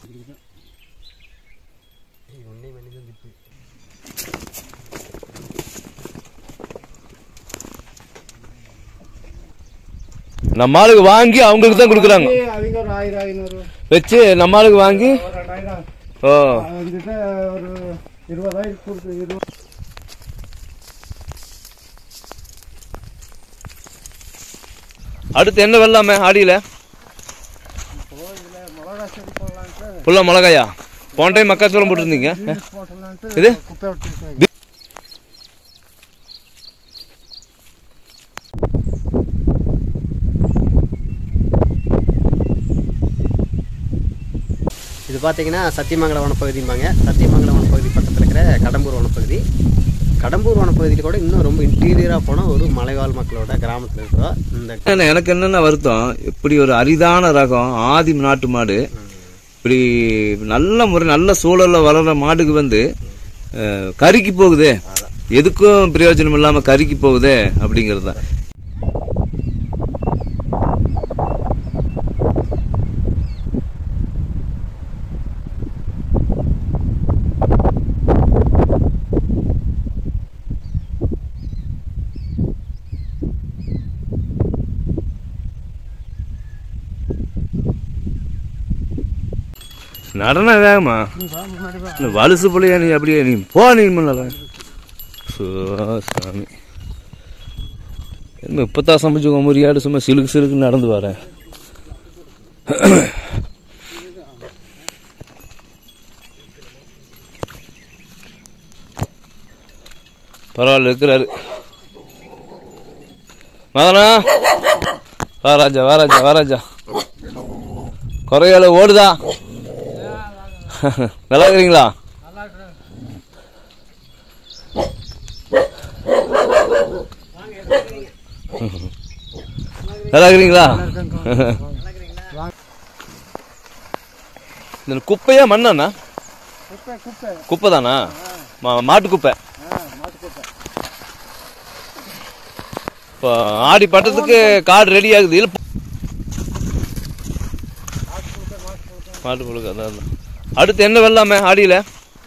நம்ம ஆளுக்கு வாங்கி அவங்களுக்கு தான் கொடுக்குறாங்க. வச்சு நம்ம ஆளுக்கு வாங்கி அடுத்து என்ன வெள்ளாம ஆடியில ஃபுல்லா மிளகாயா? போன டைம் மக்காச்சோளம் போட்டுருந்தீங்க. இது இது பார்த்தீங்கன்னா சத்தியமங்கலம் வனப்பகுதிம்பாங்க. சத்தியமங்கலம் வனப்பகுதி பக்கத்தில் இருக்கிற கடம்பூர் வனப்பகுதி. கடம்பூர் வனப்பகுதியில் கூட இன்னும் ரொம்ப இன்டீரியராக போனால் ஒரு மலைவாழ் மக்களோட கிராமத்தில் இருக்கிறோம். இந்த எனக்கு என்னென்ன வருத்தம், இப்படி ஒரு அரிதான ரகம் ஆதி நாட்டு மாடு இப்படி நல்ல முறை நல்ல சூழலில் வளர்கிற மாடுக்கு வந்து கருக்கி போகுதே, எதுக்கும் பிரயோஜனம் இல்லாமல் கருக்கி போகுதே அப்படிங்கிறது தான். நடனம் வேகமா வலுசு பிள்ளையா நீ? அப்படியே நீ போ, நீ முன்னால சாமி இப்பத்தான் சமைச்சு முறியாடு சும்மா சிலுக்கு சிலுக்கு நடந்து வரேன். பரவாயில்ல இருக்கிறாரு. மதனா வாராஜா வாராஜா வாராஜா. குறையால ஓடுதா? நல்லா இருக்கிறீங்களா? நல்லா இருக்கிறீங்களா? இந்த குப்பையா மண்ணாண்ணா? குப்பை தானா? மாட்டு குப்பை. இப்போ ஆடி பட்டத்துக்கு காடு ரெடி ஆகுது. இல்லை மாட்டு புழுக்கு. அதான் அடுத்து என்ன வெள்ளாம ஆடியில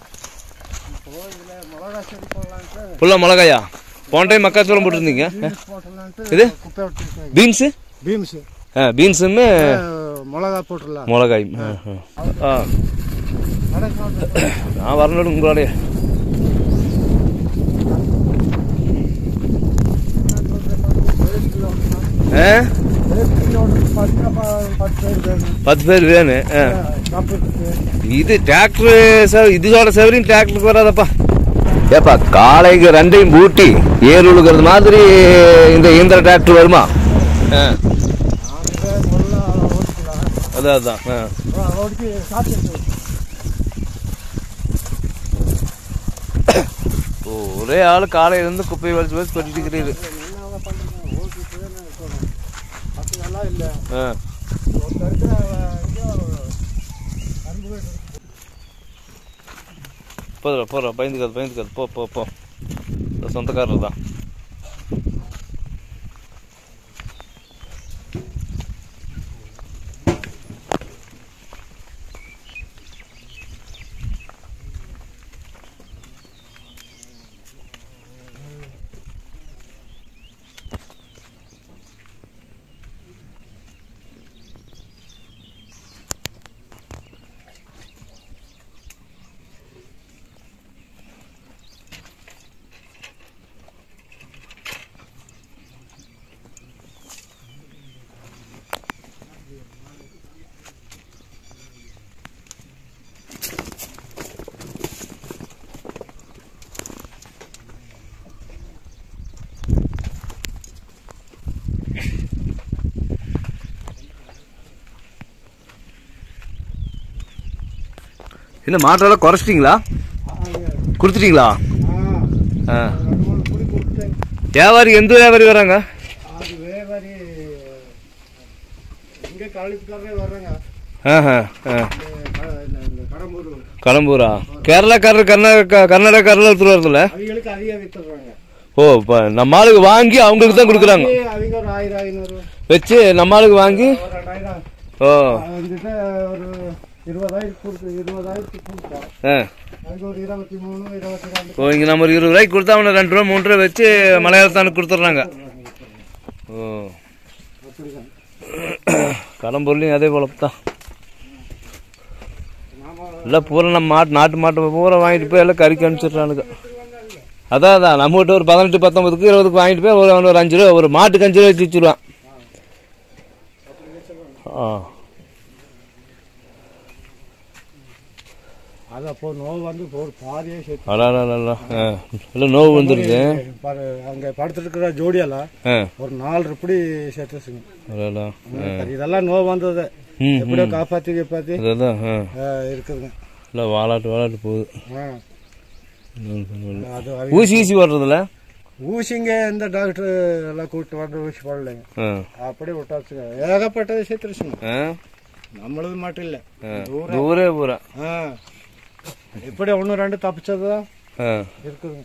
ஃபுல்லா மிளகாயா? போன டைம் மக்காச்சோளம் போட்டுருந்தீங்க. இது பீன்ஸ் பீன்ஸுமே மிளகா போட்டுடலாம். மிளகாய். நான் வரணும் உங்களோடைய. 10 பேர் வேணும். இது டிராக்டர் இதோட சவரியும் டிராக்டருக்கு வராதப்பா. ஏப்பா காலைக்கு ரெண்டையும் பூட்டி ஏர் உழுகிறது மாதிரி இந்த இயந்திர டிராக்டர் வருமா? அதான் ஒரே ஆள் காலையிலேருந்து குப்பையை வலிச்சு வச்சு கொட்டிட்டு. போற பயந்துக்காது போ. சொந்தக்காரர் தான். என்ன மாட்டெல்லாம் குறைச்சிட்டீங்களா? கொடுத்துட்டீங்களா? வியாபாரி எந்த வியாபாரி வராங்க? கடம்பூரா? கேரளாக்காரர் கர்நாடகாக்காரர் எடுத்துட்டு வரதுல? ஓ, இப்போ நம்ம ஆளுக்கு வாங்கி அவங்களுக்கு தான் கொடுக்குறாங்க. வச்சு நம்ம ஆளுக்கு வாங்கி 20,000 கொடுத்தா அதுக்கு ஒரு 23, 22. ஓ இங்கே நம்ம ஒரு 20 ரூபாய்க்கு கொடுத்தா அவனை 2 ரூபா 3 ரூபா வச்சு மலையாளத்தானுக்கு கொடுத்துட்றாங்க. ஓ கடம்பூர்லேயும் அதே போல தான். இல்லை பூரா நம்ம நாட்டு மாட்டை பூரா வாங்கிட்டு போய் எல்லாம் கறிக்கு அனுப்பிச்சிட்றானுங்க. அதான் நம்மகிட்ட ஒரு 18, 19, 20 வாங்கிட்டு போய் ஒரு 5 ரூபா ஒரு மாட்டுக்கு 5 ரூபா வச்சு வச்சுருவான். அது அப்போ நோவு வந்து ஒரு பாதியே சேர்த்து இல்லை நோவு வந்துருக்கு. அங்கே படுத்துட்டு இருக்கிற ஜோடியெல்லாம் ஒரு 4 இப்படி சேர்த்துச்சுங்க. இதெல்லாம் நோவு வந்தது எப்படியோ காப்பாற்றி இருக்குதுங்க. இல்லை வாலாட்டு போகுது. ஊசி ஓடுறதுல ஊசிங்க எந்த டாக்டர் எல்லாம் கூப்பிட்டு வந்து ஊசி போடலைங்க. அப்படி விட்டாச்சுங்க. ஏகப்பட்டது சேர்த்துருச்சுங்க. நம்மளது மட்டும் இல்லை ஊரே பூரா இப்படி 1, 2 தப்பிச்சதுதான் இருக்குதுங்க.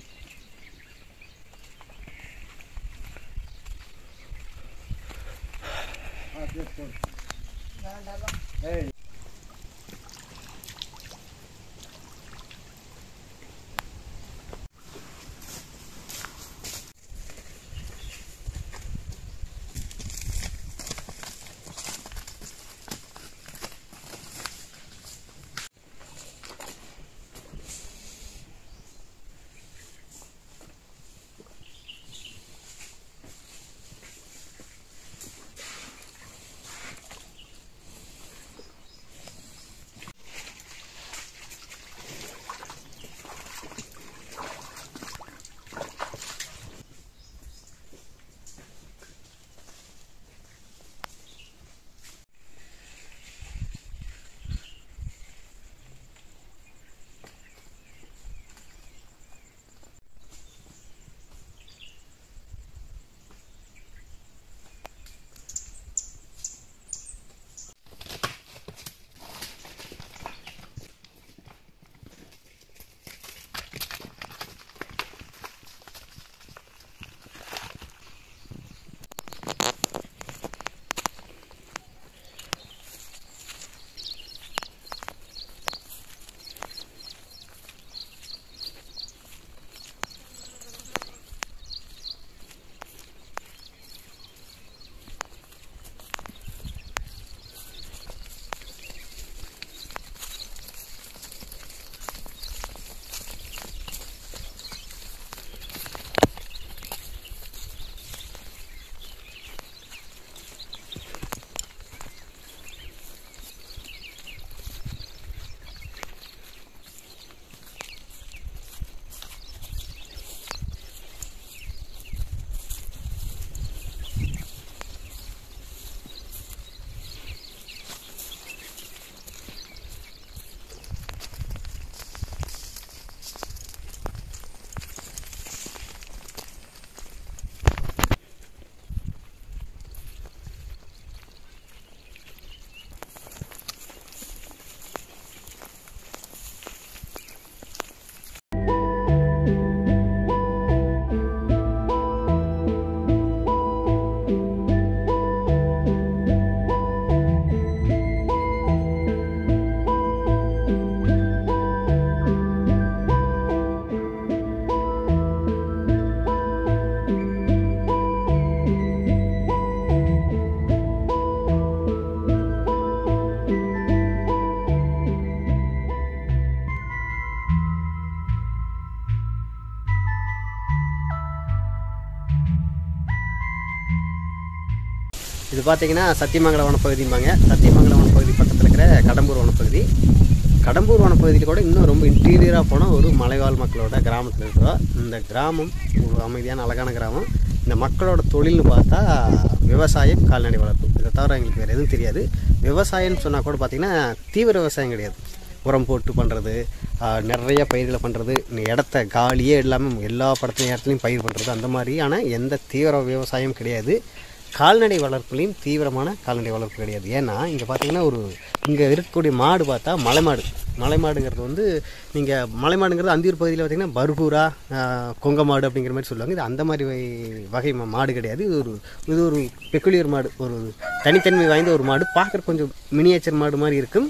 இது பார்த்தீங்கன்னா சத்தியமங்கலம் வனப்பகுதிம்பாங்க. சத்தியமங்கலம் வனப்பகுதி பக்கத்தில் இருக்கிற கடம்பூர் வனப்பகுதி. கடம்பூர் வனப்பகுதியில் கூட இன்னும் ரொம்ப இன்டீரியராக போனால் ஒரு மலைவாழ் மக்களோட கிராமத்தில் இருக்கிறோம். இந்த கிராமம் ஒரு அமைதியான அழகான கிராமம். இந்த மக்களோட தொழில்னு பார்த்தா விவசாயம், கால்நடை வளர்ப்பு. இதை தவிர எங்களுக்கு வேறு எதுவும் தெரியாது. விவசாயம்னு சொன்னால் கூட பார்த்திங்கன்னா தீவிர விவசாயம் கிடையாது. உரம் போட்டு பண்ணுறது, நிறைய பயிர்களை பண்ணுறது, இடத்த காலியே இல்லாமல் எல்லா இடத்துலையும் பயிர் பண்ணுறது, அந்த மாதிரியான எந்த தீவிர விவசாயம் கிடையாது. கால்நடை வளர்ப்புலையும் தீவிரமான கால்நடை வளர்ப்பு கிடையாது. ஏன்னா இங்கே பார்த்தீங்கன்னா இங்கே இருக்கக்கூடிய மாடு பார்த்தா மலைமாடுங்கிறது வந்து நீங்கள் மலைமாடுங்கிறது அந்தியூர் பகுதியில் பார்த்திங்கன்னா பர்கூரா, கொங்க மாடு அப்படிங்கிற மாதிரி சொல்லுவாங்க. இது அந்த மாதிரி வகை மாடு கிடையாது. இது ஒரு பெக்குலியர் மாடு, ஒரு தனித்தன்மை வாய்ந்த ஒரு மாடு. பார்க்குற கொஞ்சம் மினியேச்சர் மாடு மாதிரி இருக்கும்.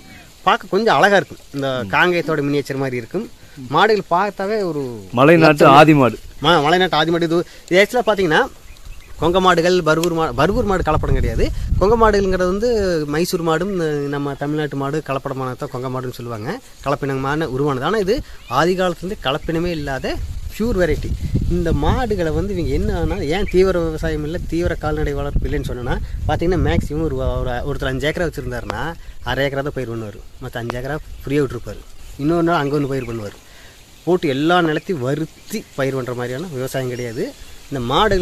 பார்க்க கொஞ்சம் அழகாக இருக்கும். இந்த காங்கேயத்தோட மினியேச்சர் மாதிரி இருக்கும். மாடுகள் பார்த்தாவே ஒரு மலைநாட்டு ஆதி மாடு. மலைநாட்டு ஆதி மாடு. இது ஆக்சுவலாக பார்த்தீங்கன்னா கொங்க மாடுகள், பர்கூர் மாடு கலப்படம் கிடையாது. கொங்க மாடுங்கிறது வந்து மைசூர் மாடும் நம்ம தமிழ்நாட்டு மாடு கலப்படமானதான் கொங்க மாடுன்னு சொல்லுவாங்க. கலப்பினமான உருவானது. ஆனால் இது ஆதி காலத்துலேருந்து கலப்பினமே இல்லாத பியூர் வெரைட்டி. இந்த மாடுகளை வந்து இவங்க என்னன்னா ஏன் தீவிர விவசாயம் இல்லை, தீவிர கால்நடை வளர்ப்பு இல்லைன்னு சொன்னோன்னா பார்த்தீங்கன்னா மேக்ஸிமம் ஒருத்தர் 5 ஏக்கரா வச்சுருந்தாருன்னா 1/2 ஏக்கரா தான் பயிர் பண்ணுவார். மற்ற 5 ஏக்கரா ஃப்ரீயாக விட்டுருப்பார். இன்னொரு நாள் அங்கே ஒன்று பயிர் பண்ணுவார். போட்டு எல்லா நிலத்தையும் வருத்தி பயிர் பண்ணுற மாதிரியான விவசாயம் கிடையாது. இந்த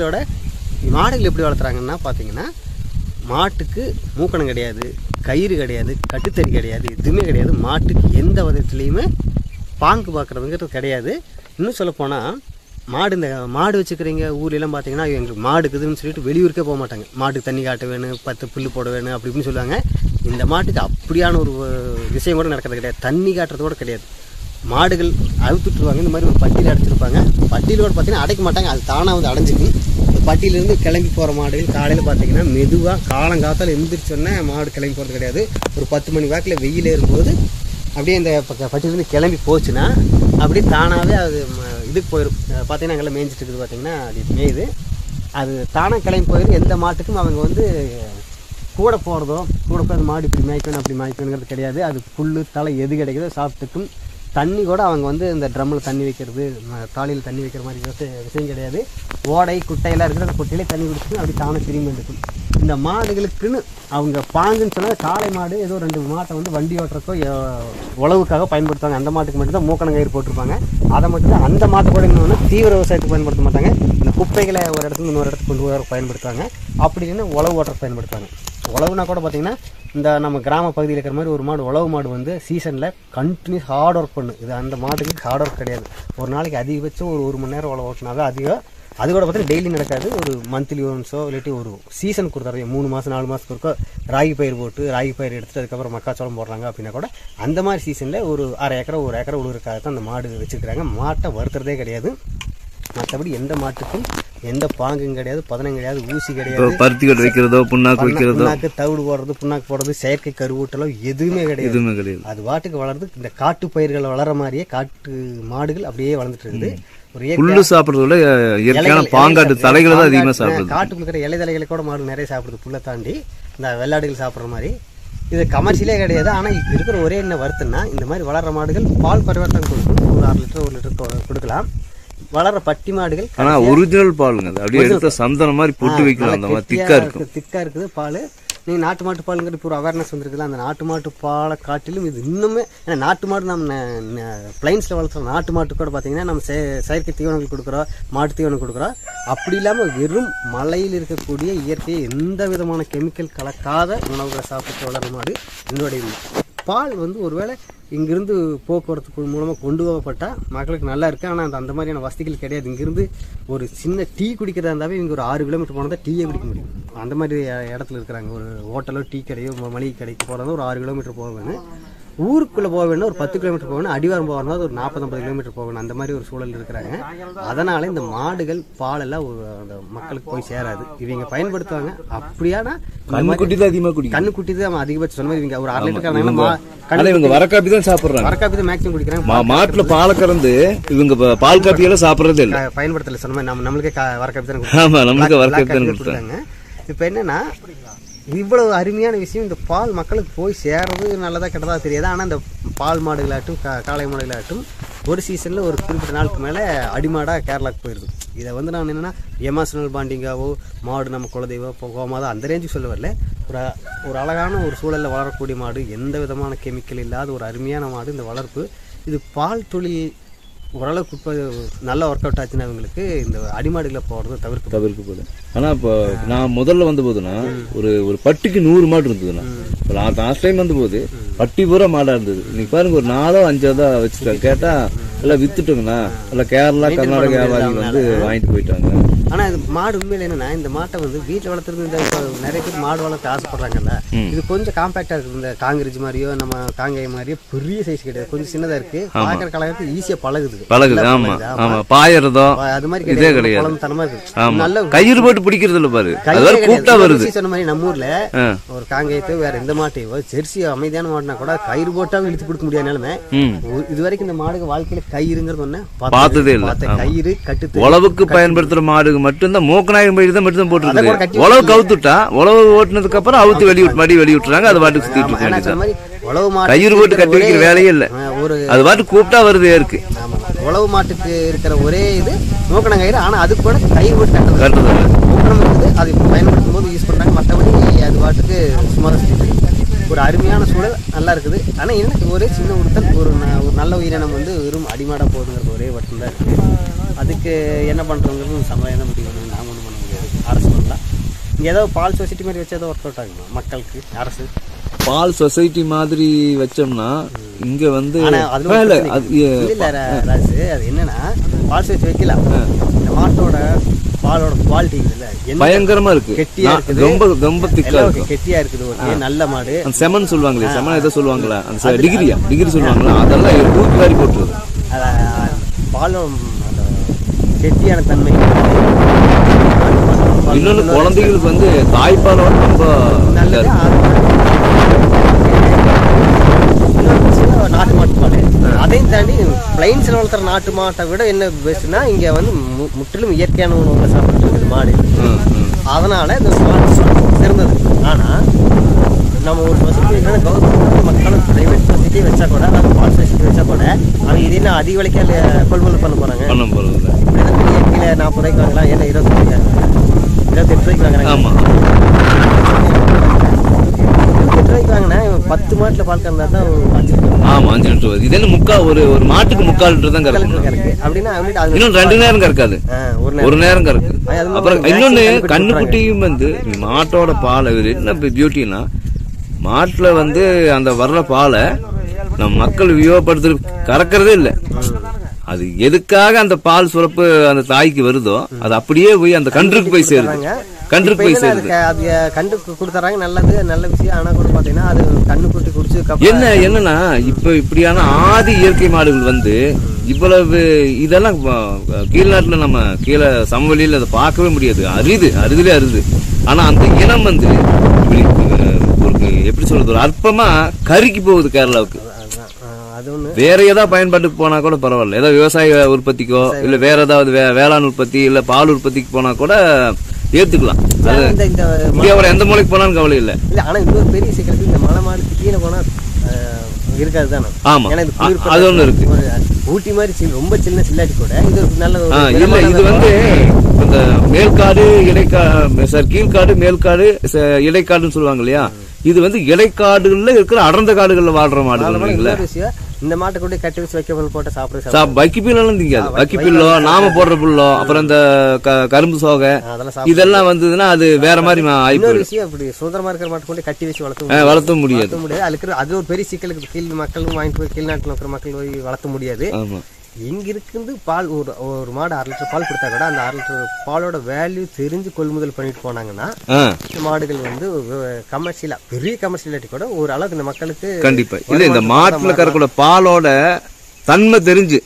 மாடுகள் எப்படி வளர்த்துறாங்கன்னா பார்த்தீங்கன்னா மாட்டுக்கு மூக்கணம் கிடையாது, கயிறு கிடையாது, கட்டுத்தறி கிடையாது, எதுவுமே கிடையாது. மாட்டுக்கு எந்த விதத்துலேயுமே பாங்கு பார்க்குறதுங்கிறது கிடையாது. இன்னும் சொல்லப்போனால் இந்த மாடு வச்சுக்கிறீங்க ஊர்லாம் பார்த்தீங்கன்னா எங்களுக்கு மாடு இருக்குதுன்னு சொல்லிட்டு வெளியூருக்கே போக மாட்டாங்க. மாட்டுக்கு தண்ணி காட்ட வேணும், 10 புல் போட வேணும் அப்படி இப்படின்னு சொல்லுவாங்க. இந்த மாட்டுக்கு அப்படியான ஒரு விஷயம் கூட நடக்கிறது கிடையாது. தண்ணி காட்டுறது கூட கிடையாது. மாடுகள் அழுத்துட்டுருவாங்க. இந்த மாதிரி ஒரு பட்டியில் அடைச்சிருப்பாங்க. பட்டியில் கூட பார்த்தீங்கன்னா அடைக்க மாட்டாங்க, அது தானாக வந்து அடைஞ்சிக்கும். பட்டியிலேருந்து கிளம்பி போகிற மாடுகள் காலையில் பார்த்தீங்கன்னா மெதுவாக காலங்காத்தால் எழுந்திரிச்சோன்னே மாடு கிளம்பி போகிறது கிடையாது. ஒரு 10 மணி வாக்கில் வெயில் ஏறும்போது அப்படியே இந்த பட்டியிலேருந்து கிளம்பி போச்சுன்னா அப்படியே தானாகவே அது இதுக்கு போயிடும். பார்த்தீங்கன்னா அங்கெல்லாம் மேய்ஞ்சிட்டு இருக்குது. பார்த்தீங்கன்னா அது மேயுது. அது தானாக கிளம்பி போயிடும். எந்த மாட்டுக்கும் அவங்க வந்து கூட போகிறதோ கூட போய் அந்த மாடு இப்படி மேய்க்கணும் அப்படி மேய்க்கணுங்கிறது கிடையாது. அது புல் தலை எது கிடைக்குதோ சாப்பிட்டுக்கும். தண்ணி கூட அவங்க வந்து இந்த ட்ரம்மில் தண்ணி வைக்கிறது, தாலியில் தண்ணி வைக்கிற மாதிரி விஷயம் கிடையாது. ஓடை குட்டையெல்லாம் இருக்கிற அந்த குட்டையிலே தண்ணி குடிச்சுட்டு அப்படி தானே திரும்பி இருக்கும். இந்த மாடுகளுக்குன்னு அவங்க பாங்குன்னு சொன்னால் காளை மாடு ஏதோ 2 மாட்டை வந்து வண்டி ஓட்டுறக்கோ உழவுக்காக பயன்படுத்துவாங்க. அந்த மாட்டுக்கு மட்டும்தான் மூக்கணம் கயிறு போட்டிருப்பாங்க. அதை மட்டும்தான் அந்த மாட்டை கூட இன்னொன்று தீவிர விவசாயத்துக்கு பயன்படுத்த மாட்டாங்க. இந்த குப்பைகளை ஒரு இடத்துக்கு இன்னொரு இடத்துக்கு கொண்டு வர பயன்படுத்துவாங்க. அப்படி இல்லைன்னா உழவு ஓட்டுறக்கு பயன்படுத்துவாங்க. உழவுனா கூட பார்த்தீங்கன்னா இந்த நம்ம கிராம பகுதியில் இருக்கிற மாதிரி ஒரு மாடு உழவு மாடு வந்து சீசனில் கண்டினியூஸ் ஹார்ட் ஒர்க் பண்ணு. இது அந்த மாட்டுக்கு ஹார்ட் ஒர்க் கிடையாது. ஒரு நாளைக்கு அதிகபட்சம் ஒரு 1 மணி நேரம் உழவு ஓட்டினாவே அதிகம். அது கூட பார்த்தீங்கன்னா டெய்லி நடக்காது. ஒரு மந்த்லி ஒன்ஸோ இல்லாட்டி ஒரு சீசன் கொடுத்தாரு 3 மாதம் 4 மாதத்துக்கு ஒருக்கோ ராகி பயிர் போட்டு ராகி பயிர் எடுத்துட்டு அதுக்கப்புறம் மக்காச்சோளம் போடுறாங்க அப்படின்னா கூட அந்த மாதிரி சீசனில் ஒரு 1/2 ஏக்கரா 1 ஏக்கரா உழுவுறதுக்காக தான் அந்த மாடு வச்சுருக்காங்க. மாட்டை வறுத்துறதே கிடையாது. மற்றபடி எந்த மாட்டுக்கும் எந்த பாங்கும் கிடையாது, பதனம் கிடையாது, ஊசி கிடையாது. பருத்தி கட்டு வைக்கிறதோ புண்ணாக்கு தவிடு போடுறது, புண்ணாக்கு போடுறது, செயற்கை கருவூட்டலோ எதுவுமே கிடையாது. அது வாட்டுக்கு வளருது. இந்த காட்டு பயிர்கள் வளர மாதிரியே காட்டு மாடுகள் அப்படியே வளர்ந்துட்டு இருக்குது. புல்லு சாப்பிடுறதுல இயற்கையான பாங்காட்டு தலைகளை தான் அதிகமாக சாப்பிடுது. காட்டுக்குள்ள இருக்கிற இலை தலைகளை கூட மாடு நிறைய சாப்பிடுது. புல்லை தாண்டி இந்த வெள்ளாடுகள் சாப்பிட்ற மாதிரி. இது கமர்ஷியலே கிடையாது. ஆனால் இப்போ இருக்கிற ஒரே என்ன வருத்துன்னா இந்த மாதிரி வளர்கிற மாடுகள் பால் பரிவர்த்தனை கொடுக்கும். ஒரு 1/2 லிட்டர் 1 லிட்டர் கொடுக்கலாம். வளர்ற பட்டி மாடுகள் ஆனா ஒரிஜினல் பாலுங்க. அப்படியே எடுத்த சந்தன மாதிரி போட்டு வைக்கலாம். அந்த மாதிரி திக்கா இருக்குது பால். நீங்கள் நாட்டு மாட்டு பாலுங்கிற இப்போ ஒரு அவேர்னஸ் வந்துருக்குல்ல. அந்த நாட்டு மாட்டு பாலை காட்டிலும் இது இன்னுமே ஏன்னா நாட்டு மாடு நம்ம பிளைன்ஸில் வளர்த்துற நாட்டு மாட்டு கூட பார்த்தீங்கன்னா நம்ம செயற்கை தீவனங்கள் கொடுக்குறோம், மாட்டு தீவனம் கொடுக்குறோம். அப்படி இல்லாமல் வெறும் மலையில் இருக்கக்கூடிய இயற்கையை எந்த விதமான கெமிக்கல் கலக்காத உணவுகளை சாப்பிட்டு வளர்ற மாடு என்னுடைய பால் வந்து ஒருவேளை இங்கிருந்து போக்குவரத்து மூலமாக கொண்டு போகப்பட்டால் மக்களுக்கு நல்லா இருக்குது. ஆனால் அந்த மாதிரியான வசதிகள் கிடையாது. இங்கேருந்து ஒரு சின்ன டீ குடிக்கிறதா இருந்தாவே இங்கே ஒரு 6 கிலோமீட்டர் போனால் தான் டீயே குடிக்க முடியும். அந்த மாதிரி இடத்துல இருக்கிறாங்க. ஒரு ஹோட்டலோ டீ கடையோ மளிகை கடைக்கு போகிறதா ஒரு 6 கிலோமீட்டர் போக வேணும். ஊருக்குள்ளே போக வேணும் ஒரு 10 கிலோமீட்டர் போகணும். அடிவாரம் போகிறதா ஒரு 40-50 கிலோமீட்டர் போகணும். அந்த மாதிரி ஒரு சூழல் இருக்கிறாங்க. அதனால இந்த மாடுகள் பாலெல்லாம் அந்த மக்களுக்கு போய் சேராது. இவங்க பயன்படுத்துவாங்க. அப்படியானா கண்ணுக்குட்டி தான் அதிகமாக குடிக்கும். கண்ணுக்குட்டி தான் அதிகபட்சம் சொன்ன மாதிரி இவங்க ஒரு 1/2 லிட்டர் இவங்க வரக்காப்பி தான் சாப்பிடுறாங்க. வரக்காப்பி தான் மேக்ஸிமம் குடிக்கிறாங்க. மாட்டுல பாலை கறந்து இவங்க பால் காப்பி எல்லாம் சாப்பிடறதே இல்லை, பயன்படுத்தல. சொன்ன மாதிரி நம்மளுக்கே வரக்காப்பி தான் கொடுத்தாங்க. இப்போ என்னன்னா இவ்வளவு அருமையான விஷயம். இந்த பால் மக்களுக்கு போய் சேர்றது நல்லதா கெட்டதா தெரியாது. ஆனால் இந்த பால் மாடுகளாகட்டும் காளை மாடுகளாகட்டும் ஒரு சீசனில் ஒரு குறிப்பிட்ட நாளுக்கு மேலே அடிமாடாக கேரளாவுக்கு போயிடுது. இதை வந்து நான் என்னென்னா எமோஷனல் பாண்டிங்காவோ மாடு நம்ம குலதெய்வோ போகாமதோ அந்த ரேஞ்சுக்கு சொல்ல வரல. ஒரு அழகான ஒரு சூழலில் வளரக்கூடிய மாடு, எந்த விதமான கெமிக்கல் இல்லாத ஒரு அருமையான மாடு இந்த வளர்ப்பு. இது பால் தொழில் ஓரளவுக்கு இப்போ நல்லா ஒர்க் அவுட் ஆச்சுன்னா அவங்களுக்கு இந்த அடிமாடுகளை போகிறது தவிர்க்க போகுது. ஆனால் இப்போ நான் முதல்ல வந்த போதுன்னா ஒரு பட்டிக்கு 100 மாடு இருந்ததுண்ணா. லாஸ்ட் டைம் வந்த போது பட்டி பூரா மாடா இருந்தது. இன்னைக்கு பாருங்க ஒரு 4ஓ 5ஓ தான் வச்சுருக்காங்க. கேட்டால் எல்லாம் வித்துட்டோங்கண்ணா. எல்லாம் கேரளா கர்நாடகா வியாபாரிகள் வந்து வாங்கிட்டு போயிட்டாங்க. ஆனா இது மாடு உண்மையில என்னன்னா இந்த மாட்டை வந்து வீட்டுல வளர்த்துறது இந்த நிறைய பேர் மாடு வளர்த்து ஆசைப்படுறாங்கல்ல. இது கொஞ்சம் காம்பாக்டா இருக்கு. இந்த காங்கிரேஜ் மாதிரியோ நம்ம காங்கேய மாதிரியோ பெரிய சைஸ் கிடையாது, கொஞ்சம் சின்னதா இருக்கு. பாக்குற கலருக்கு ஈஸியா பழகுது. ஆமா ஆமா, பாயறதோ அது மாதிரி கிடையாது, தனமா இருக்கு. நல்ல கயிறு போட்டு பிடிக்கிறது இல்ல பாரு, அது கூட்டா வருது. சொன்ன மாதிரி நம்ம ஊர்ல ஒரு காங்கேயத்தை வேற எந்த மாட்டையோ ஜெர்சி அமைதியான மாடுனா கூட கயிறு போட்டா இழுத்து பிடிக்க முடியாத நிலைமை. இது வரைக்கும் இந்த மாடுக்கு வாழ்க்கையில கயிறுங்கிறது ஒண்ணு பார்த்ததே இல்ல. கயிறு கட்டு உழவுக்கு பயன்படுத்துற மாடுக்கு மட்டும்தான் மூக்கநாயகம் பயிர் தான் மட்டும் போட்டுருக்கு. உழவு கவுத்துட்டா உழவு ஓட்டுனதுக்கு அப்புறம் அவுத்து வெளி விட்டுறாங்க, அது பாட்டுக்கு சுத்திட்டு இருக்காங்க. கயிறு போட்டு கட்டி வைக்கிற வேலையே இல்ல, அது பாட்டு கூப்பிட்டா வருது ஏருக்கு. உழவு மாட்டுக்கு இருக்கிற ஒரே இது மூக்கணம் கயிறு. ஆனா அது கூட கயிறு போட்டு கட்டுறது மூக்கணம் இருக்குது, அது பயன்படுத்தும் போது யூஸ் பண்றாங்க. மற்றபடி அது பாட்டுக்கு சும்மா ஒரு அருமையான சூழல் நல்லா இருக்குது. ஆனா எனக்கு ஒரே சின்ன உறுத்தல், ஒரு நல்ல உயிரினம் வந்து வெறும் அடிமாடா போகுதுங்கிறது ஒரே மட்டும் தான் இருக்கு. அதுக்கு என்ன பண்றோங்கிறது சமுதாயம் தான் முடிவு பண்ணணும், நாம ஒன்றும் பண்ண முடியாது. அரசு பண்ணலாம். இங்க ஏதாவது பால் சொசைட்டி மாதிரி வச்சு ஏதோ ஒர்க் அவுட் ஆகுமா மக்களுக்கு? அரசு பால் சொசைட்டி மாதிரி வச்சோம்னா இங்க வந்து அது என்னன்னா பால் சொசைட்டி வைக்கலாம். இந்த மாட்டோட பாலோட குவாலிட்டி பயங்கரமா இருக்கு, கெட்டியா இருக்குது, ரொம்ப திக்கா இருக்கு, கெட்டியா இருக்குது. ஒரு நல்ல மாடு செமன் சொல்லுவாங்களே, செமன் ஏதோ சொல்லுவாங்களா, அந்த டிகிரி சொல்லுவாங்களா, அதெல்லாம் தூக்கி வாரி போட்டுருது. பாலும் கெட்டியான தன்மை. இன்னொன்னு குழந்தைகளுக்கு வந்து தாய்ப்பாலோட ரொம்ப நல்லது. நாட்டு மாட்டு பால். அதையும் தாண்டி பிளைன்ஸ்ல வளர்த்துற நாட்டு மாட்டை விட என்ன பெஸ்ட்னா இங்க வந்து முற்றிலும் இயற்கையான உணவுகளை சாப்பிட்டு இருக்குது மாடு. அதனால இந்த மாடு சிறந்தது. ஆனா நம்ம ஒரு சொசைட்டி கவர்மெண்ட் மக்களும் பிரைவேட் சொசைட்டி வச்சா கூட, நம்ம பால் சொசைட்டி வச்சா கூட அவங்க இது என்ன அதிக விலைக்கு கொள்முதல் பண்ண போறாங்க. இப்படிதான் கீழே 40 ரூபாய்க்கு வாங்கலாம், ஏன்னா 28 ரூபாய்க்கு வாங்குறாங்க. 28 ரூபாய்க்கு வாங்கினா 10 மாட்டுல பால் கறந்தா தான் 5 லிட்டர். இது என்ன ஒரு மாட்டுக்கு 3/4 லிட்டர் தான் கறக்கு. அப்படின்னா இன்னும் 2 நேரம் கறக்காது, ஒரு நேரம் கறக்கு. அப்புறம் இன்னொன்னு கண்ணுக்குட்டியும் வந்து மாட்டோட பால் என்ன பியூட்டினா, மாட்டுல வந்து அந்த வர்ற பாலை நம்ம மக்கள் வியோகப்படுத்து கறக்கிறதே இல்லை. அது எதுக்காக அந்த பால் சுரப்பு அந்த தாய்க்கு வருதோ அது அப்படியே போய் அந்த கன்றுக்கு போய் சேருது. கன்றுக்கு போய் சேருது. அது கன்றுக்கு கொடுத்துறாங்க, நல்ல விஷயம். ஆனா கூட பாத்தீங்கன்னா அது கண்ணுக்குட்டி குடிச்சு என்னன்னா இப்ப இப்படியான ஆதி இயற்கை மாடுகள் வந்து இவ்வளவு இதெல்லாம் கீழ்நாட்டுல நம்ம கீழே சமவெளியில அதை பார்க்கவே முடியாது, அரிதிலே அரிது. ஆனா அந்த இனம் வந்து எப்படி சொல்றது, ஒரு அற்பமா கருக்கி போகுது கேரளாவுக்கு. வேற ஏதாவது பயன்பாட்டுக்கு போனா கூட பரவாயில்ல, ஏதாவது விவசாய உற்பத்திக்கோ இல்ல வேற ஏதாவது வேளாண் உற்பத்தி இல்ல பால் உற்பத்திக்கு போனா கூட ஏத்துக்கலாம். எந்த மூலைக்கு போனாலும் கவலை இல்ல. ஆனா இன்னொரு பெரிய சிக்கல், இந்த மலை மாடு கீழே போனா இருக்காது தானே. ஆமா, அது ஒண்ணு இருக்கு. ஊட்டி மாதிரி ரொம்ப சின்ன சில்லாட்டி கூட இது நல்ல இல்ல. இது வந்து இந்த மேல்காடு கீழ்காடு மேல்காடு இடைக்காடுன்னு சொல்லுவாங்க இல்லையா, இது வந்து இடைக்காடுகள்ல இருக்கிற அடர்ந்த காடுகள்ல வாழ்ற மாடுகள். இந்த மாட்டை கூட கட்டி வச்சு வைக்க போட்டு சாப்பிடுறது. வைக்கிப்பில்லாம் திங்காது. வைக்கிப்பில்லோ நாம போடுற புல்லோ அப்புறம் இந்த கரும்பு சோகை இதெல்லாம் வந்ததுன்னா அது வேற மாதிரி விஷயம். அப்படி சுதந்திரமா இருக்கிற மாட்டை கொண்டு கட்டி வச்சு வளர்த்த முடியாது. அது ஒரு பெரிய சிக்கலுக்கு கீழ் மக்களும் வாங்கிட்டு போய் கீழ்நாட்டில் இருக்கிற மக்கள் போய் வளர்த்த முடியாது. இங்க இருக்கு பால் ஒரு மாடு 6 லிட்டர் பால் கொடுத்தா கூட அந்த 6 லிட்டர் பாலோட வேல்யூ தெரிஞ்சு கொள்முதல் பண்ணிட்டு போனாங்கன்னா மாடுகள் வந்து கமர்ஷியலா பெரிய கமர்ஷியலாட்டி கூட ஒரு அளவுக்கு இந்த மக்களுக்கு கண்டிப்பா இல்ல. இந்த மாட்டுல கறக்கூட பாலோட தன்மை தெரிஞ்சு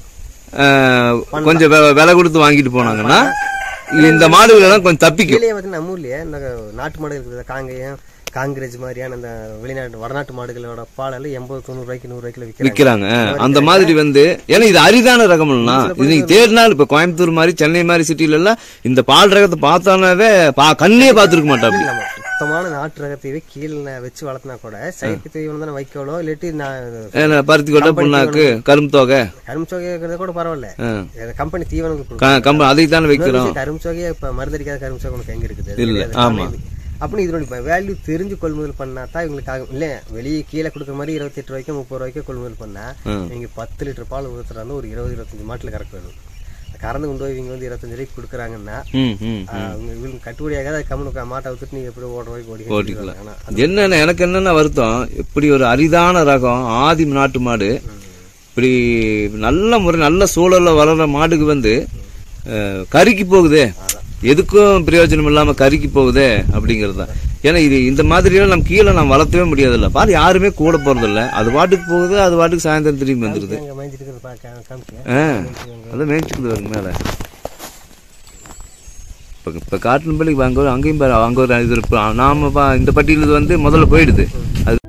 கொஞ்சம் விலை கொடுத்து வாங்கிட்டு போனாங்கன்னா இந்த மாடுகள் எல்லாம் கொஞ்சம் தப்பிக்கும். நம்ம ஊர்லயே இந்த நாட்டு மாடுகள் இருக்குது, காங்கேயம் காங்கிரேஜ் மாதிரியான அந்த வெளிநாட்டு வடநாட்டு மாடுகளோட பால் 80-90 ரூபாய்க்கு 100 ரூபாய்க்கு விற்கிறாங்க. அந்த மாதிரி வந்து ஏன்னா இது அரிதான ரகம்னா இது நீங்க தேடினாலும் இப்ப கோயம்புத்தூர் மாதிரி சென்னை மாதிரி சிட்டில எல்லாம் இந்த பால் ரகத்தை பார்த்தானாவே கண்ணே பார்த்துருக்க மாட்டாங்க. சுத்தமான நாட்டு ரகத்தையே கீழே வச்சு வளர்த்தினா கூட செயற்கை தீவனம் தானே வைக்கணும். இல்லாட்டி பருத்தி கொட்டை புண்ணாக்கு கரும்பு தொகை கூட பரவாயில்ல, கம்பெனி தீவனம் அதை தானே வைக்கிறோம். கரும்பு தொகையை இப்ப மருந்தடிக்காத கரும்பு தொகை உனக்கு எங்க இருக்குது இல்ல. ஆமா, அப்படின்னு இதோட வேல்யூ தெரிஞ்சு கொள்முதல் பண்ணா தான் இவங்களுக்கு ஆகும். இல்ல வெளியே கீழே கொடுக்குற மாதிரி 28 ரூபாய்க்கு 30 ரூபாய்க்கு கொள்முதல் பண்ணா நீங்க 10 லிட்டர் பால் ஊத்துறாங்க ஒரு 20-25 மாட்டுல கறக்க வேணும். கறந்து கொண்டு போய் இவங்க வந்து 25 ரூபாய்க்கு கொடுக்குறாங்கன்னா இவங்களுக்கு கட்டுப்படியாக கம்முனு மாட்டை வித்துட்டு நீங்க எப்படி ஓடிக்கலாம். என்னன்னா எனக்கு என்னன்னா வருத்தம், இப்படி ஒரு அரிதான ரகம் ஆதி நாட்டு மாடு இப்படி நல்ல சூழல்ல வளர்ற மாடுக்கு வந்து கருக்கி போகுதே. எதுக்கும் பிரயோஜனம் இல்லாம கருக்கி போகுதே அப்படிங்கிறது தான். ஏன்னா இது இந்த மாதிரியெல்லாம் நம்ம கீழே நம்ம வளர்த்தவே முடியாதுல்ல. பாரு யாருமே கூட போறதில்ல, அது பாட்டுக்கு போகுது, அது பாட்டுக்கு சாயந்தரம் திரும்பி வந்துருது. அதான் மேய்ச்சிக்குது வருங்க மேல. இப்போ காட்டின பள்ளிக்கு அங்கேயும் பாரு, அங்கே ஒரு இது நாம இந்த பட்டியல் இது வந்து முதல்ல போயிடுது. அது